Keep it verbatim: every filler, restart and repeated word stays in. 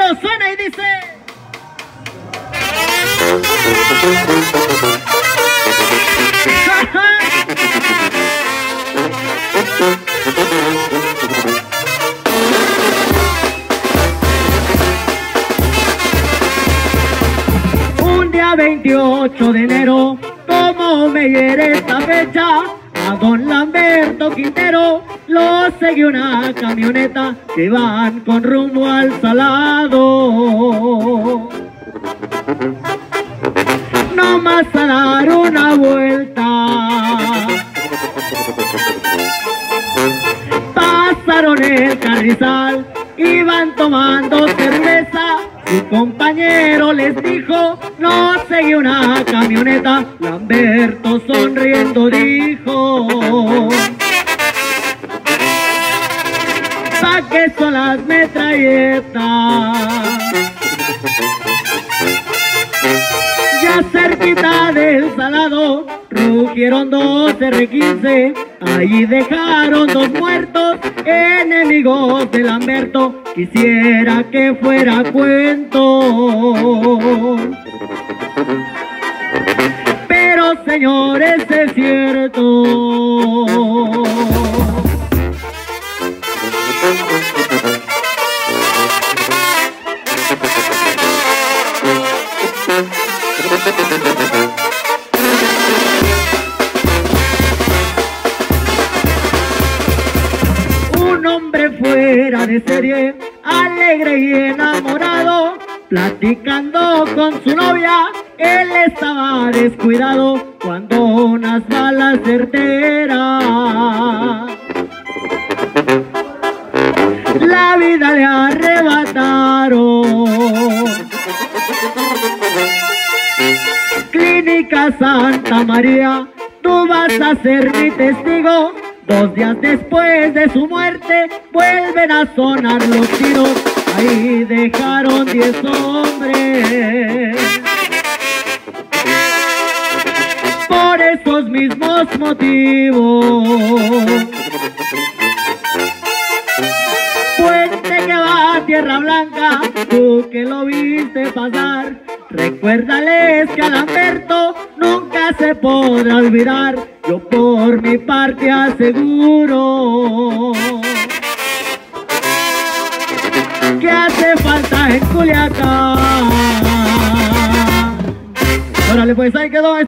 suena y dice... Un día veintiocho de enero, como me hiere esta fecha, a don Lamberto Quintero lo seguí una camioneta que van con rumbo al Salado. No más a dar una vuelta, pasaron el Carrizal, iban tomando cerveza. Su compañero les dijo, no seguí una camioneta. Lamberto sonriendo dijo, ¿pa' qué son las metralletas? Ya cerquita del Salado rugieron dos erre quince, allí dejaron dos muertos, enemigos de Lamberto. Quisiera que fuera cuento, pero señores es cierto. Un hombre fuera de serie, alegre y enamorado, platicando con su novia, él estaba descuidado cuando unas balas certeras la vida le arrebataron. Clínica Santa María, tú vas a ser mi testigo. Dos días después de su muerte vuelven a sonar los tiros, ahí dejaron diez hombres. Por esos mismos motivos, puente que va a Tierra Blanca, tú que lo viste pasar, recuérdales que a Lamberto nunca se podrá olvidar. Yo por mi parte aseguro que hace falta en Culiacán. Órale pues, ahí quedó.